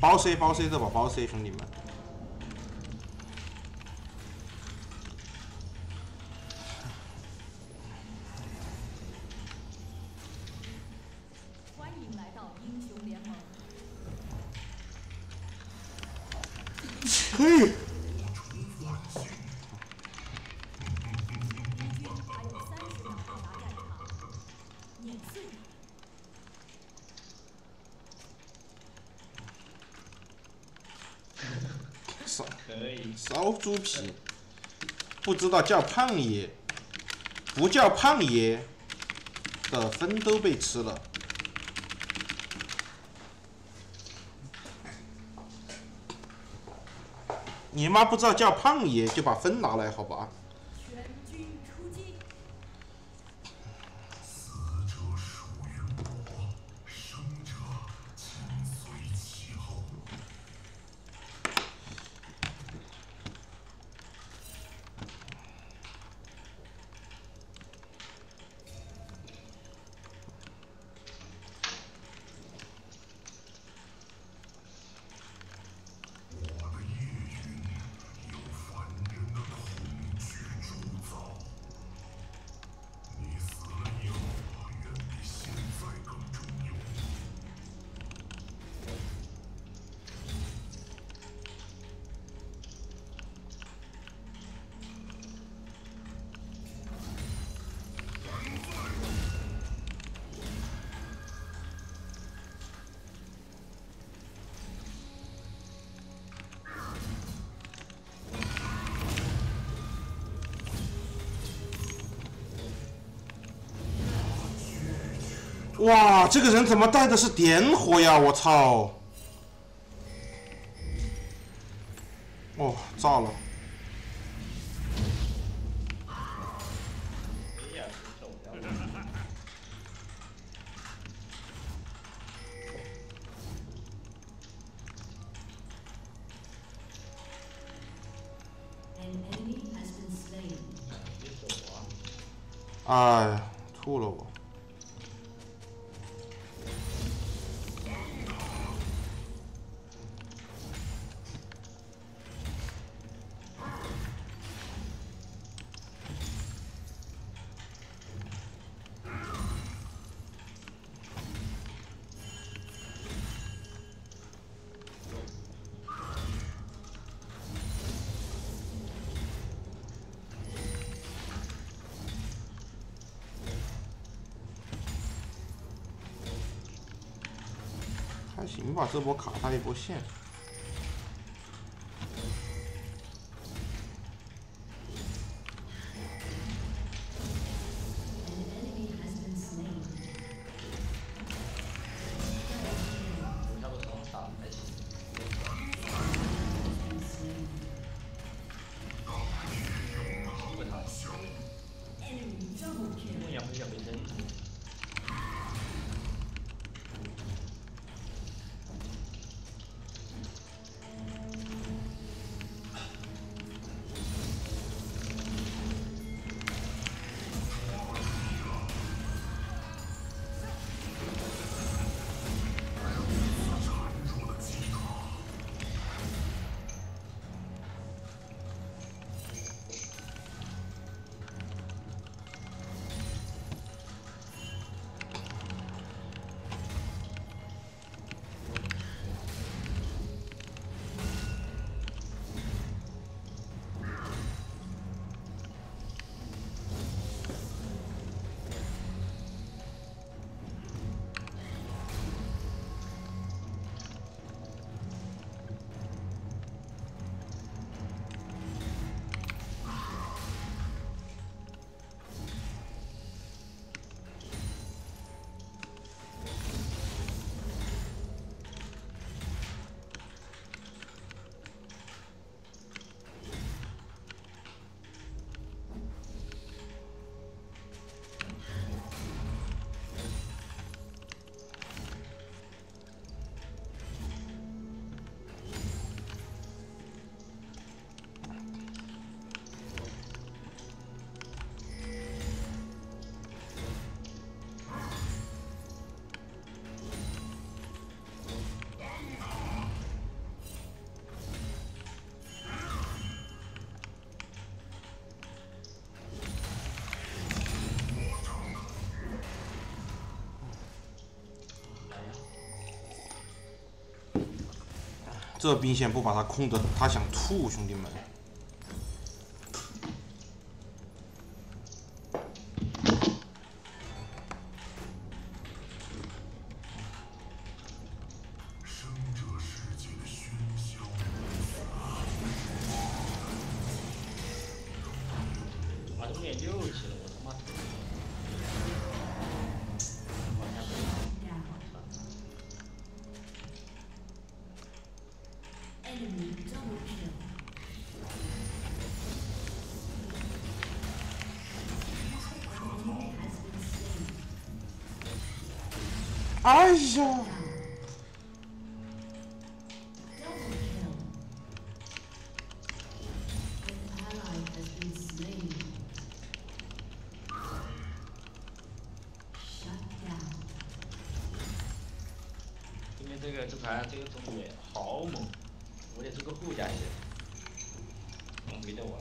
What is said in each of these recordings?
包 C 包 C 这把包 C 兄弟们。 嘿，烧猪皮，不知道叫胖爷，不叫胖爷的分都被吃了。 你妈不知道叫胖爷，就把分拿来，好吧？ 全军出击！ 死者属于我，生者紧随其后。 哇，这个人怎么带的是点火呀？我操！哦，炸了！哎，吐了我！ 还行吧，这波卡他一波线。 这兵线不把他控的，他想吐，兄弟们。 生者世界的喧嚣。 把这面溜起了，我他妈！ Enemy double kill. 哎呀！ Double kill. An ally has been slain. Shut down. 今天这盘这个中野好猛，我得这个护甲线，没得玩。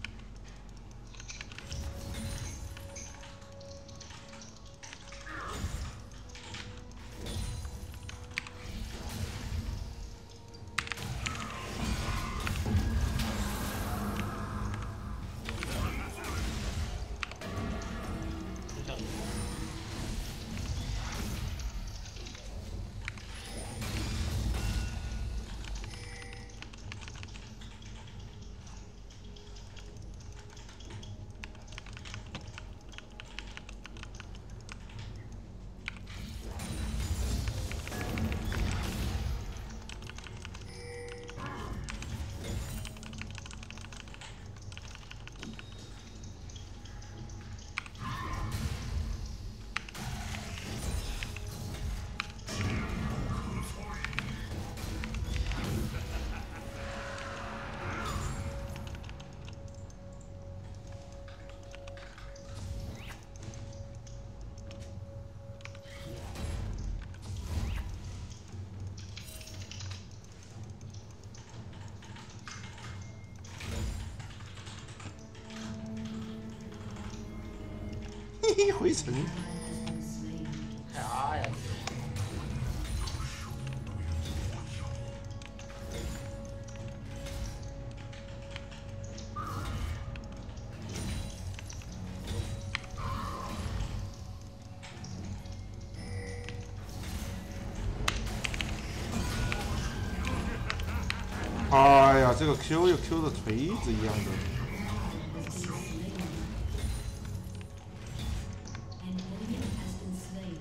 回城。 啥呀？ 哎呀，这个 Q 又 Q 的锤子一样的。 An enemy has been slain.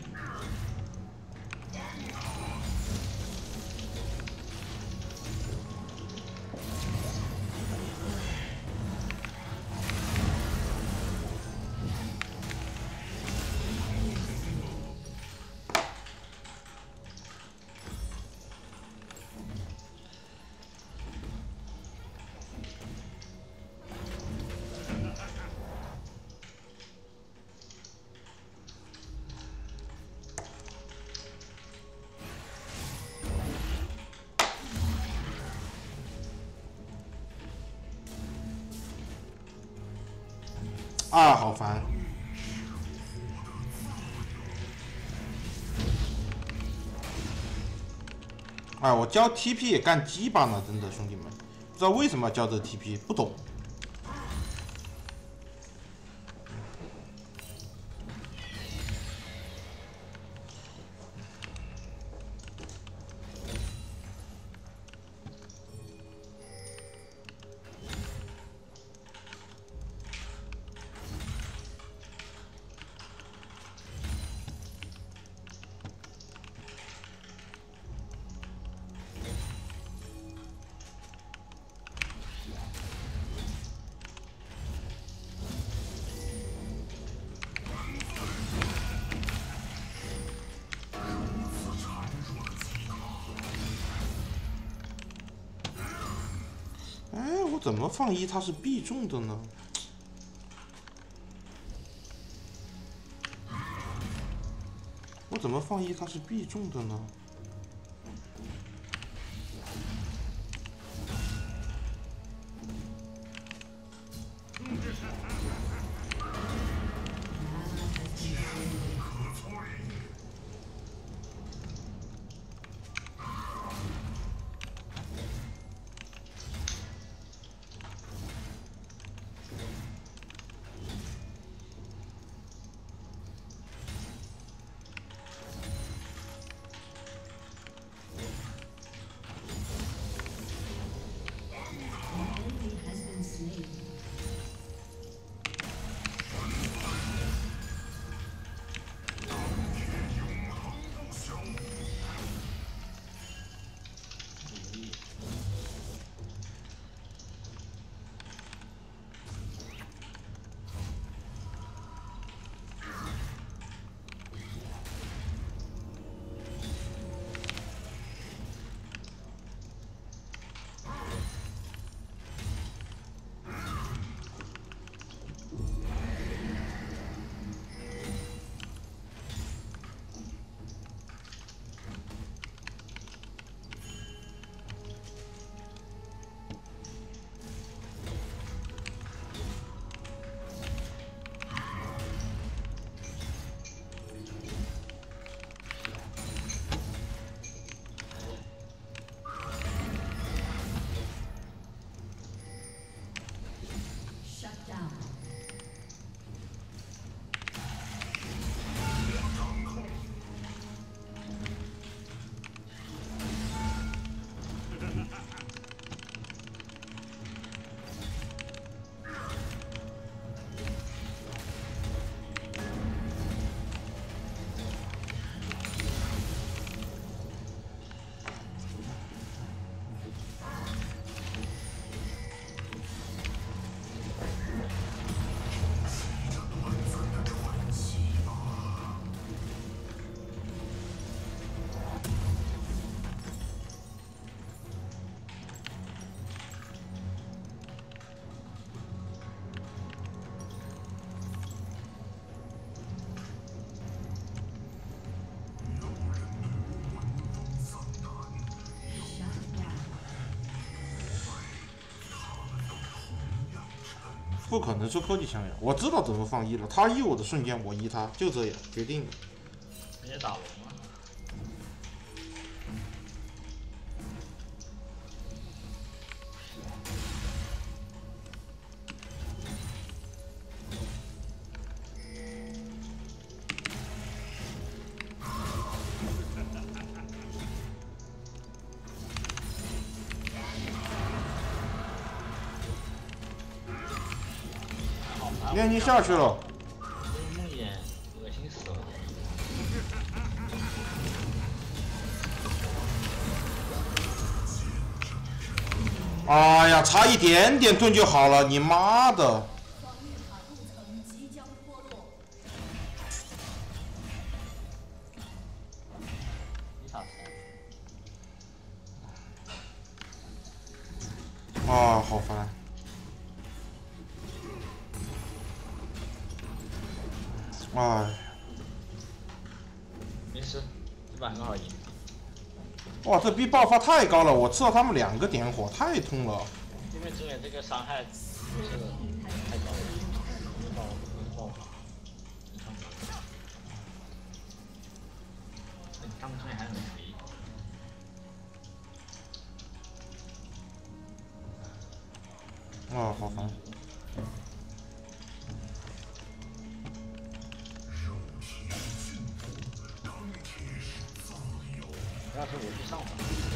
啊，好烦！哎，我教 TP 也干鸡巴呢，真的兄弟们，不知道为什么要教这 TP， 不懂。哎，我怎么放一它是必中的呢？我怎么放一它是必中的呢？ 不可能是科技枪呀！我知道怎么放E了，他E我的瞬间我E他，就这样决定的。 人家打龙了。 链你下去了。 梦魇，恶心死了。 哎呀，差一点点盾就好了，你妈的！ 防御塔构层即将脱落。 你啥事？ 啊，好烦。哎， 没事，这把很好赢。 哇，这 B 爆发太高了，我吃到他们2个点火，太痛了。 因为这边这个伤害不是太高了，没爆发。他们这边还很肥。 啊，好烦。 要是我去上吧。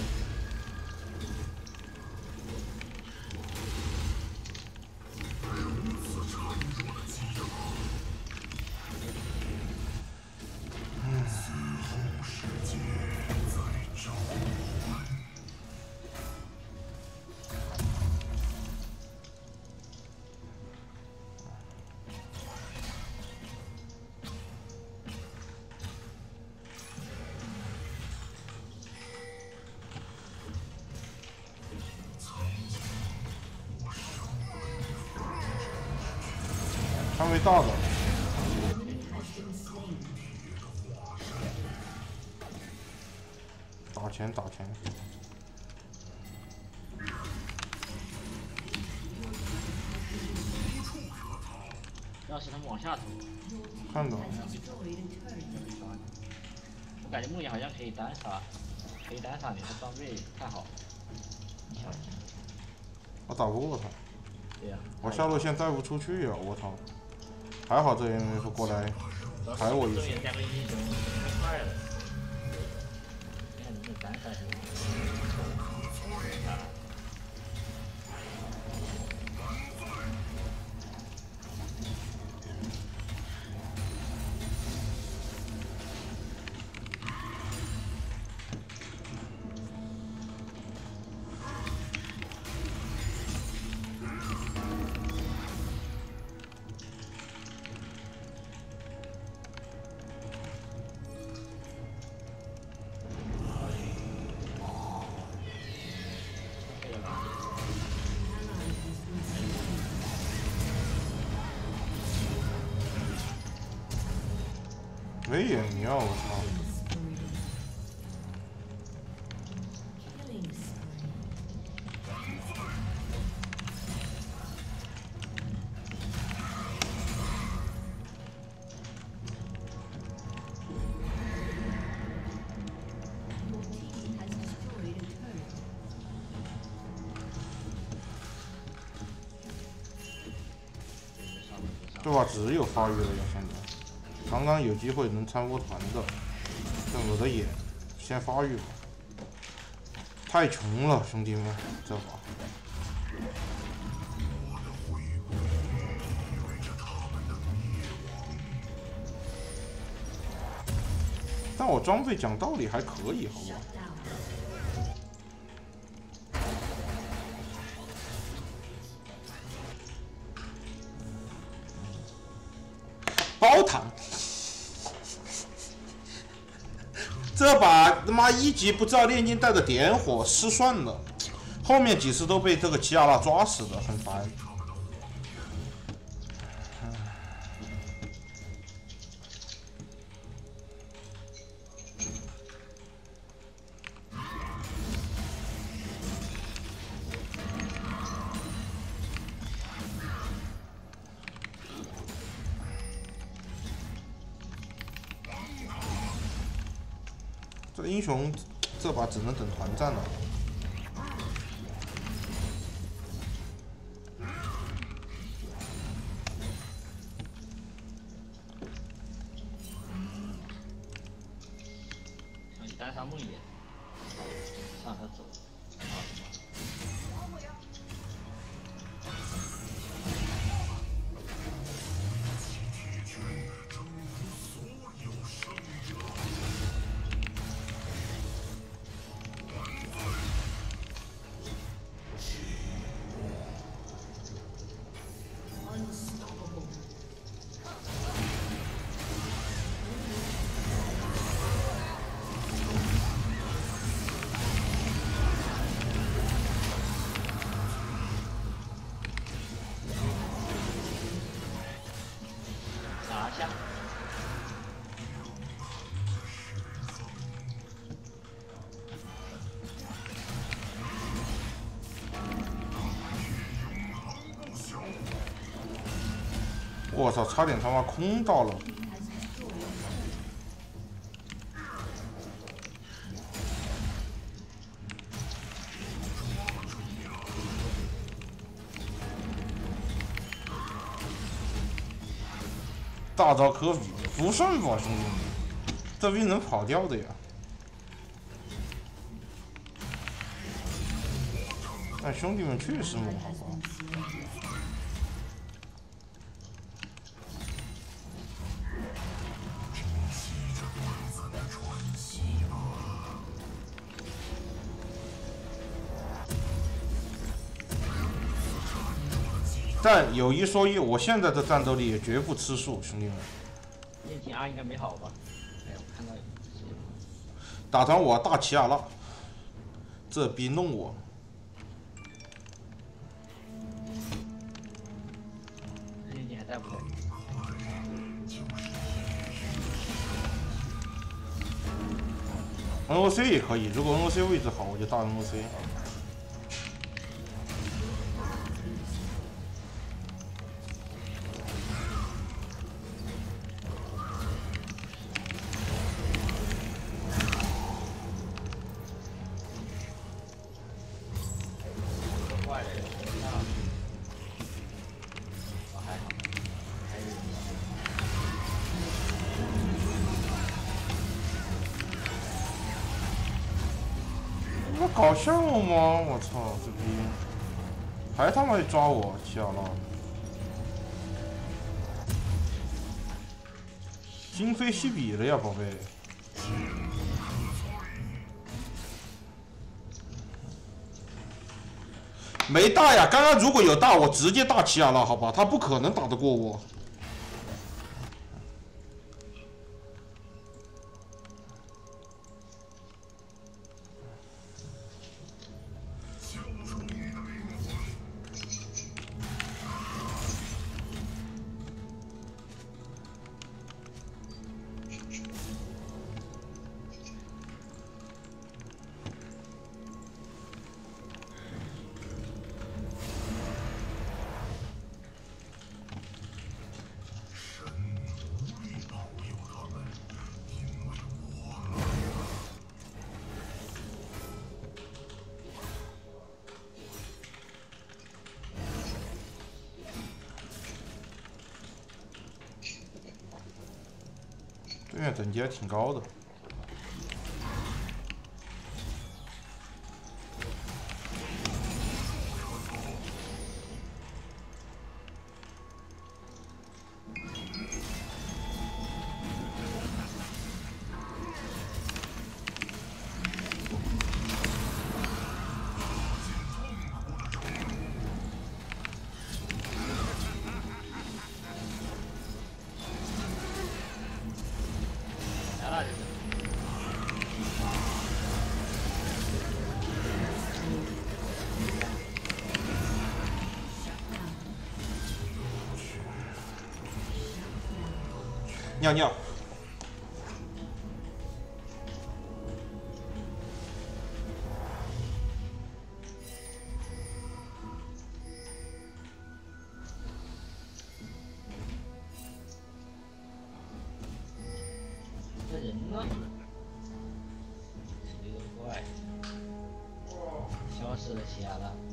还没大的。打钱打钱。 要是他们往下走， 看到。 我感觉梦魇好像可以单杀，你，他装备太好了。 我打不过他。 对呀。 我下路线带不出去呀！我操！还好这 MF 过来抬我一下。 这也带个英雄，太快了。你看你这单杀是。 没眼苗，我操！这把只有发育了呀，现在。刚刚有机会能参过团的，这没得演，先发育吧。太穷了，兄弟们，这把。但我装备讲道理还可以，好不好？包糖。这把他妈1级不知道炼金带的点火失算了，后面几次都被这个奇亚娜抓死的，很烦。 这英雄这把只能等团战了。 上去单杀梦魇，让他走。拿下。 我操，差点他妈空到了。大招科比不算吧，兄弟们，这兵能跑掉的呀。但兄弟们确实猛，好吧。但有一说一，我现在的战斗力也绝不吃素，兄弟们。 练体2应该没好吧？哎，我看到有。 打团我大齐亚拉，这逼弄我。 练体还带不带 ？NOC 也可以，如果 NOC 位置好，我就大 NOC。搞笑吗？我操，这逼还他妈抓我，齐亚拉！今非昔比了呀，宝贝。没大呀，刚刚如果有大，我直接大齐亚拉，好吧？他不可能打得过我。对面等级还挺高的。尿尿。 这人呢？ 怪，消失了起来了。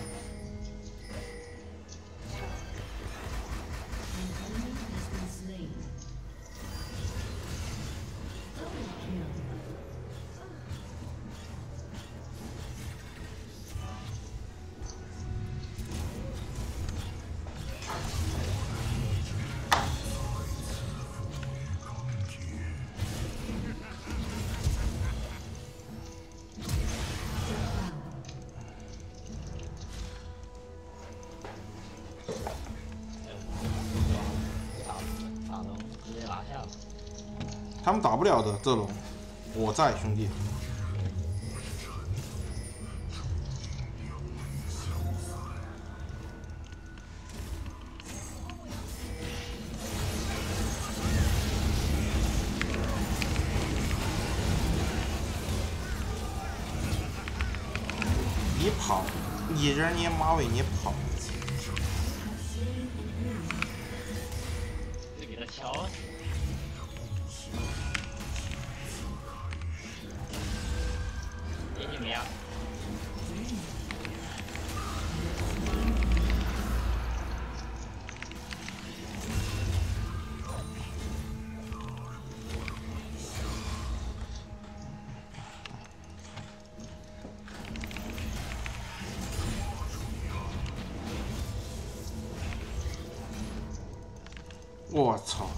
他们打不了的，这龙，我在，兄弟。你跑，你人你马尾你跑。 就给他敲死。 怎么样？ 我操！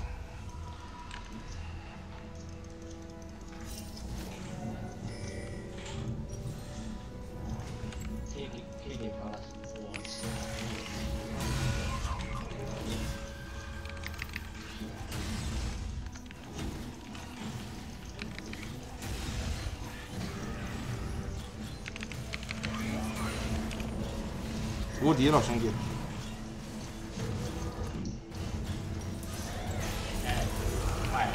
无敌了，兄弟！ 快！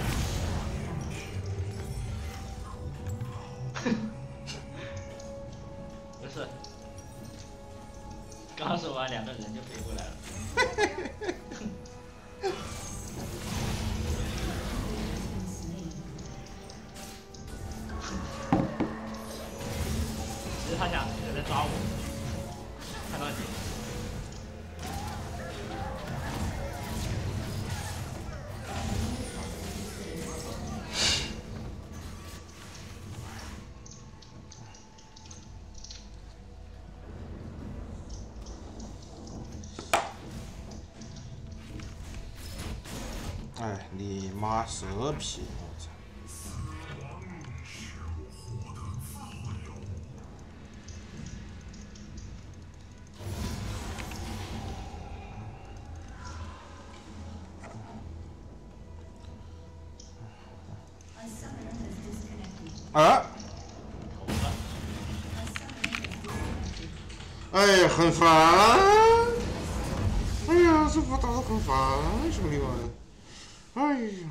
不是，刚说完两个人就飞过来了。其实他想在抓我，看到你。 哎，你妈蛇皮！我操！啊！哎，很烦！哎呀，这波打得很烦，兄弟们！ 哎呀，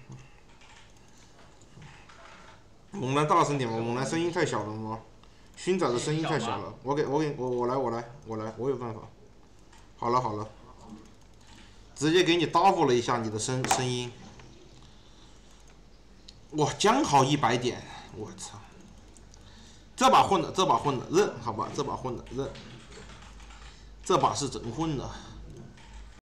猛男大声点吧，猛男声音太小了吗？勋仔的声音太小了，我来，我有办法。好了，直接给你 double 了一下你的声音。哇，刚好100点，我操！这把混的，认好吧？这把混的认，这把是真混的。